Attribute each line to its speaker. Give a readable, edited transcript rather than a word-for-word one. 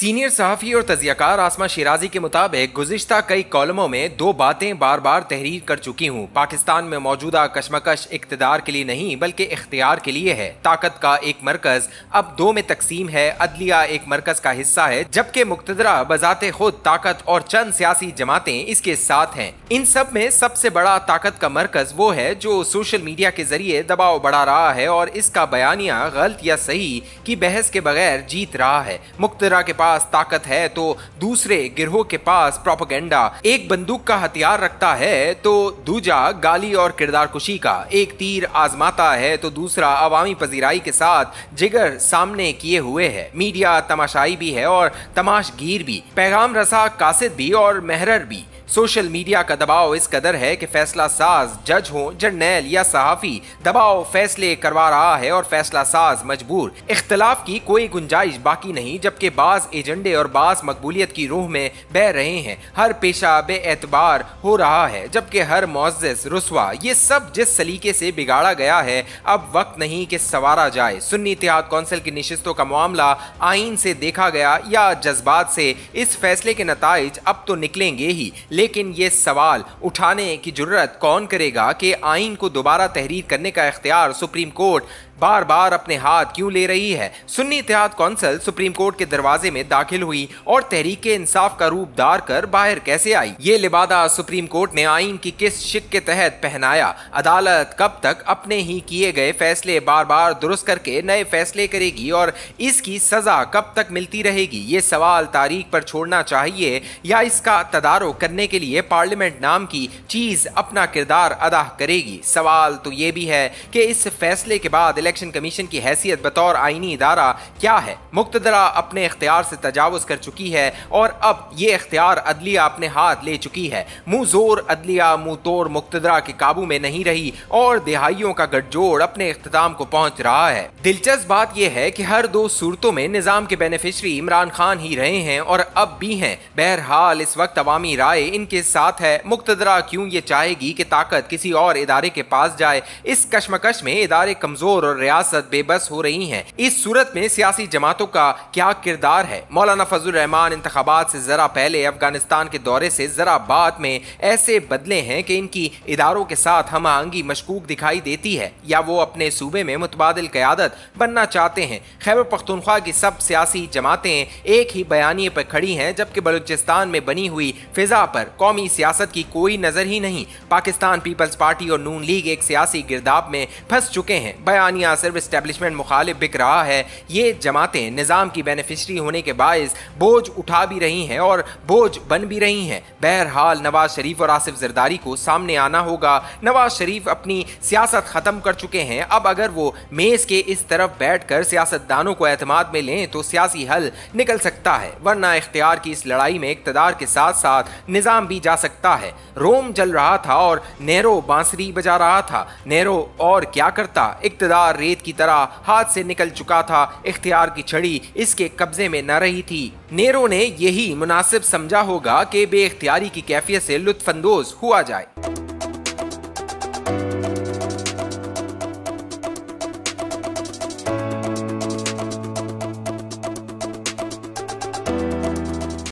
Speaker 1: Senior सहाफ़ी और तज़ियाकार आसमा शिराजी के मुताबिक गुज़िश्ता कई कॉलमों में दो बातें बार बार तहरीर कर चुकी हूँ। पाकिस्तान में मौजूदा कशमकश इक़्तिदार के लिए नहीं बल्कि इख्तियार के लिए है। ताकत का एक मरकज़ अब दो में तकसीम है, अदलिया एक मरकज़ का हिस्सा है, जबकि मुक़्तदरा बज़ाते खुद ताकत और चंद सियासी जमातें इसके साथ हैं। इन सब में सबसे बड़ा ताकत का मरकज़ वो है जो सोशल मीडिया के जरिए दबाव बढ़ा रहा है और इसका बयानिया गलत या सही की बहस के बगैर जीत रहा है। मुक़्तदरा के पास ताकत है तो दूसरे गिरोह के पास प्रोपेगेंडा। एक बंदूक का हथियार रखता है तो दूजा गाली और किरदार कुशी का। एक तीर आजमाता है तो दूसरा अवामी पजीराई के साथ जिगर सामने किए हुए है। मीडिया तमाशाई भी है और तमाशगीर भी, पैगाम रसा कासिद भी और महरर भी। सोशल मीडिया का दबाव इस कदर है कि फैसला साज जज हो, जर्नैल या सहाफ़ी, दबाव फैसले करवा रहा है और फैसला साज मजबूर। इख्तलाफ की कोई गुंजाइश बाकी नहीं, जबकि बाज एजेंडे और बाज मकबूलियत की रूह में बह रहे हैं। हर पेशा बेएतबार हो रहा है जबकि हर मुअज़्ज़िज़ रुस्वा। ये सब जिस सलीके से बिगाड़ा गया है अब वक्त नहीं कि संवारा जाए। सुन्नी इत्तेहाद कौंसिल की नशिस्तों का मामला आइन से देखा गया या जज्बात से, इस फैसले के नताइज अब तो निकलेंगे ही। लेकिन ये सवाल उठाने की जुर्रत कौन करेगा कि आइन को दोबारा तहरीर करने का इख्तियार सुप्रीम कोर्ट बार बार अपने हाथ क्यों ले रही है। Sunni Ittehad council supreme court के दरवाजे में दाखिल हुई और तहरीक इंसाफ का रूप धार कर बाहर कैसे आई। ये लिबादा सुप्रीम कोर्ट ने आइन की किस शिक के तहत पहनाया। अदालत कब तक अपने ही किए गए फैसले बार बार दुरुस्त करके नए फैसले करेगी और इसकी सजा कब तक मिलती रहेगी। ये सवाल तारीख पर छोड़ना चाहिए या इसका तदारुक करने के लिए पार्लियामेंट नाम की चीज अपना किरदार अदा करेगी। सवाल तो ये भी है कि इस फैसले के बाद इलेक्शन कमीशन की हैसियत बतौर आईनी इदारा क्या है। मुक़्तदरा अपने इख्तियार से तजावुज़ कर चुकी है और अब ये इख्तियार अदलिया अपने हाथ ले चुकी है। मुंह जोर अदलिया मुंह तोड़ मुक़्तदरा के काबू में नहीं रही और दिहाइयों का गठजोड़ अपने इख्तिताम को पहुंच रहा है। दिलचस्प बात यह है कि हर दो सूरतों में निजाम के बेनिफिशरी इमरान खान ही रहे हैं और अब भी हैं। बहरहाल इस वक्त अवामी राय इनके साथ है। मुक़्तदरा क्यों ये चाहेगी कि ताकत किसी और इदारे के पास जाए। इस कशमकश में इदारे कमजोर और रियासत बेबस हो रही हैं। इस सूरत में सियासी जमातों का क्या किरदार है। मौलाना फजलुर रहमान इंतखाबात से जरा पहले अफगानिस्तान के दौरे से जरा बाद में ऐसे बदले हैं कि इनकी इदारों के साथ हम आहंगी मशकूक दिखाई देती है या वो अपने सूबे में मुतबादिल क़यादत बनना चाहते हैं। खैबर पख्तूनख्वा की सब सियासी जमातें एक ही बयानिए पर खड़ी हैं जबकि बलूचिस्तान में बनी हुई फिजा पर कौमी सियासत की कोई नजर ही नहीं। पाकिस्तान पीपल्स पार्टी और नून लीग एक सियासी गिरदाब में फंस चुके हैं। बयानिया सिर्फ एस्टेब्लिशमेंट मुखालिफ बिक रहा है। ये जमातें निज़ाम की बेनिफिशरी होने के बायस बोझ उठा भी रही हैं और बोझ बन भी रही हैं। बहरहाल नवाज शरीफ और आसिफ जरदारी को सामने आना होगा। नवाज शरीफ अपनी सियासत ख़त्म कर चुके हैं। अब अगर वो मेज़ के इस तरफ बैठ कर सियासतदानों को एतमाद में लें तो सियासी हल निकल सकता है, वरना इख्तियार की इस लड़ाई में इक़्तिदार के साथ साथ निज़ाम भी जा सकता है। रोम जल रहा था और नेहरू बांसुरी बजा रहा था। नेहरू और क्या करता, इक़्तिदार रेत की तरह हाथ से निकल चुका था। इख्तियार की छड़ी इसके कब्जे में न रही थी। नेहरू ने यही मुनासिब समझा होगा कि बेइख्तियारी की कैफियत से लुत्फअंदोज हुआ जाए।